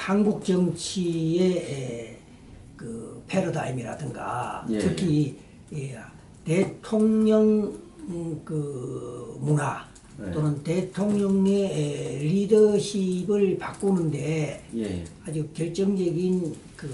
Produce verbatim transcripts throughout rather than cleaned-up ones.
한국 정치의 그 패러다임이라든가 예. 특히 예, 대통령 그 문화 네. 또는 대통령의 리더십을 바꾸는데 예. 아주 결정적인 그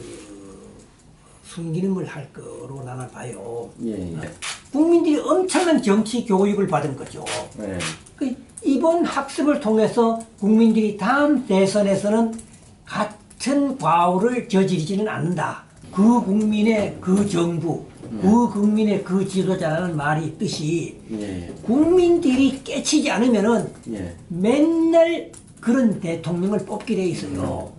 순기능을 할 거로 나는 봐요. 예. 예. 국민들이 엄청난 정치 교육을 받은 거죠. 예. 그 이번 학습을 통해서 국민들이 다음 대선에서는 같은 과오를 저지르지는 않는다. 그 국민의 그 정부, 예. 그 국민의 그 지도자라는 말이 뜻이 예. 국민들이 깨치지 않으면은 예. 맨날 그런 대통령을 뽑게 돼 있어요.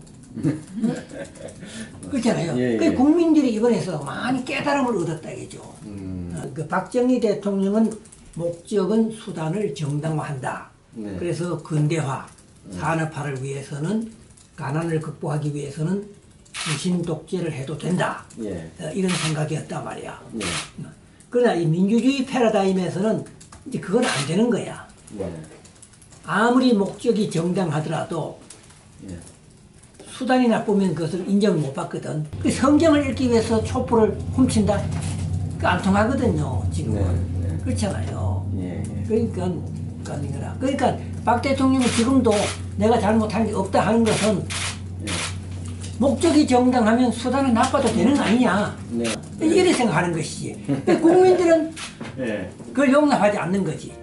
그렇잖아요. 예, 예. 그 국민들이 이번에서 많이 깨달음을 얻었다 이거죠. 음. 어, 그 박정희 대통령은 목적은 수단을 정당화한다. 네. 그래서 근대화, 산업화를 위해서는 가난을 극복하기 위해서는 부신 독재를 해도 된다. 예. 어, 이런 생각이었단 말이야. 예. 그러나 이 민주주의 패러다임에서는 이제 그건 안 되는 거야. 예. 아무리 목적이 정당하더라도 예. 수단이 나쁘면 그것을 인정을 못 받거든. 그 성경을 읽기 위해서 촛불을 훔친다? 그 안 통하거든요, 지금은. 네, 네. 그렇잖아요. 예. 예. 그러니까, 그러니까, 그러니까 박 대통령은 지금도 내가 잘못한 게 없다 하는 것은 예. 목적이 정당하면 수단은 나빠도 되는 거 아니냐. 네. 이렇게 생각하는 것이지. 국민들은 예. 그걸 용납하지 않는 거지.